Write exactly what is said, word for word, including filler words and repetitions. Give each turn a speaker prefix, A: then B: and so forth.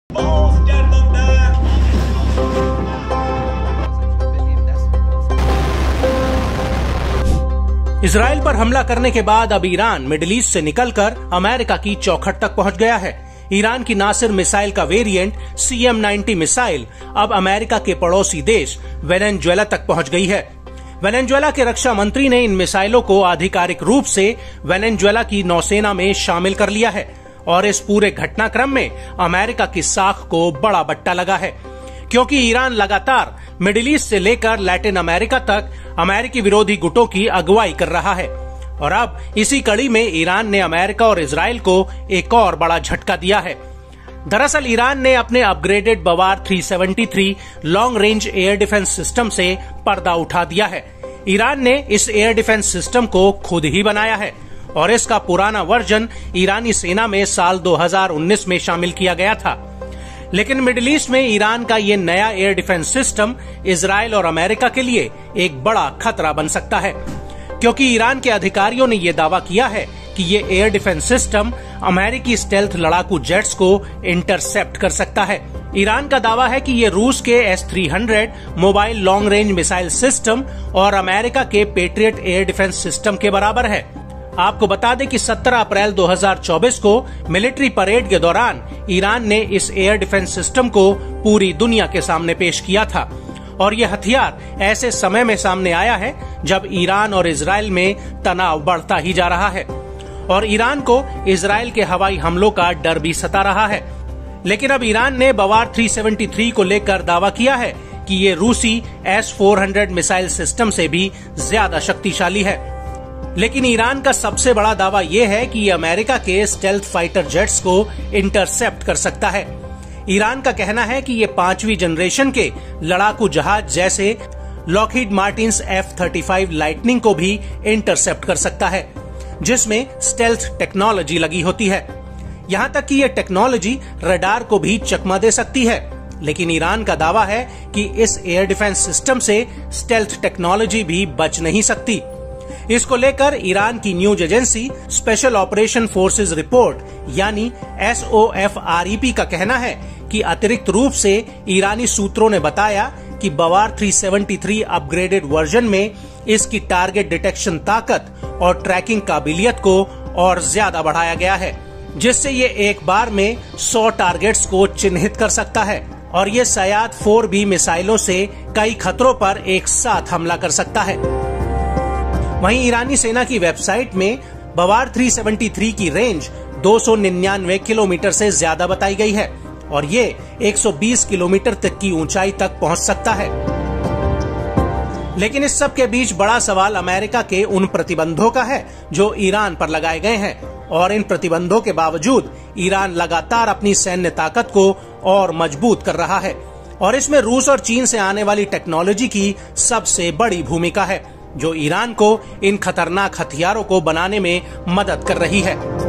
A: Israel पर हमला करने के बाद अब ईरान मिडिल ईस्ट से निकलकर अमेरिका की चौखट तक पहुंच गया है। ईरान की नासिर मिसाइल का variant C M ninety missile अब अमेरिका के पड़ोसी देश वेनेजुएला तक पहुंच गई है। वेनेजुएला के रक्षा मंत्री ने इन मिसाइलों को आधिकारिक रूप से वेनेजुएला की नौसेना में शामिल कर लिया है और इस पूरे घटनाक्रम में अमेरिका की साख को बड़ा बट्टा लगा है, क्योंकि ईरान लगातार मिडिल ईस्ट से लेकर लैटिन अमेरिका तक अमेरिकी विरोधी गुटों की अगुवाई कर रहा है। और अब इसी कड़ी में ईरान ने अमेरिका और इजराइल को एक और बड़ा झटका दिया है। दरअसल ईरान ने अपने अपग्रेडेड बवार तीन सौ तिहत्तर long range air defence system से पर्दा उठा दिया है। ईरान ने इस एयर डिफेंस सिस्टम को खुद ही बनाया है और इसका पुराना वर्जन ईरानी सेना में साल दो हज़ार उन्नीस में शामिल किया गया था। लेकिन मिडिल ईस्ट में ईरान का ये नया एयर डिफेंस सिस्टम इजराइल और अमेरिका के लिए एक बड़ा खतरा बन सकता है, क्योंकि ईरान के अधिकारियों ने ये दावा किया है कि ये एयर डिफेंस सिस्टम अमेरिकी स्टेल्थ लड़ाकू जेट्स को इंटरसेप्ट कर सकता है। ईरान का दावा है कि ये रूस के एस तीन सौ mobile long range missile system और अमेरिका के पेट्रियट एयर डिफेंस सिस्टम के बराबर है। आपको बता दें कि सत्रह अप्रैल दो हज़ार चौबीस को मिलिट्री परेड के दौरान ईरान ने इस एयर डिफेंस सिस्टम को पूरी दुनिया के सामने पेश किया था और ये हथियार ऐसे समय में सामने आया है जब ईरान और इजराइल में तनाव बढ़ता ही जा रहा है और ईरान को इजराइल के हवाई हमलों का डर भी सता रहा है। लेकिन अब ईरान ने बवार तीन सौ तिहत्तर को लेकर दावा किया है कि ये रूसी एस चार सौ मिसाइल सिस्टम से भी ज्यादा शक्तिशाली है। लेकिन ईरान का सबसे बड़ा दावा यह है कि ये अमेरिका के स्टेल्थ फाइटर जेट्स को इंटरसेप्ट कर सकता है। ईरान का कहना है कि ये पांचवी जनरेशन के लड़ाकू जहाज जैसे लॉकहीड मार्टिन्स एफ पैंतीस लाइटनिंग को भी इंटरसेप्ट कर सकता है, जिसमें स्टेल्थ टेक्नोलॉजी लगी होती है। यहाँ तक कि ये टेक्नोलॉजी रडार को भी चकमा दे सकती है। लेकिन ईरान का दावा है कि इस एयर डिफेंस सिस्टम से स्टेल्थ टेक्नोलॉजी भी बच नहीं सकती। इसको लेकर ईरान की news agency special operation forces report यानी S O F R E P का कहना है कि अतिरिक्त रूप से ईरानी सूत्रों ने बताया कि बवार तीन सौ तिहत्तर अपग्रेडेड वर्जन में इसकी टारगेट डिटेक्शन ताकत और ट्रैकिंग काबिलियत को और ज्यादा बढ़ाया गया है, जिससे ये एक बार में सौ टारगेट्स को चिन्हित कर सकता है और ये सयाद फोर बी मिसाइलों से कई खतरों पर एक साथ हमला कर सकता है। वहीं ईरानी सेना की वेबसाइट में बवार तीन सौ तिहत्तर की रेंज दो सौ निन्यानवे किलोमीटर से ज्यादा बताई गई है और ये एक सौ बीस किलोमीटर तक की ऊंचाई तक पहुंच सकता है। लेकिन इस सब के बीच बड़ा सवाल अमेरिका के उन प्रतिबंधों का है जो ईरान पर लगाए गए हैं और इन प्रतिबंधों के बावजूद ईरान लगातार अपनी सैन्य ताकत को और मजबूत कर रहा है और इसमें रूस और चीन से आने वाली टेक्नोलॉजी की सबसे बड़ी भूमिका है, जो ईरान को इन खतरनाक हथियारों को बनाने में मदद कर रही है।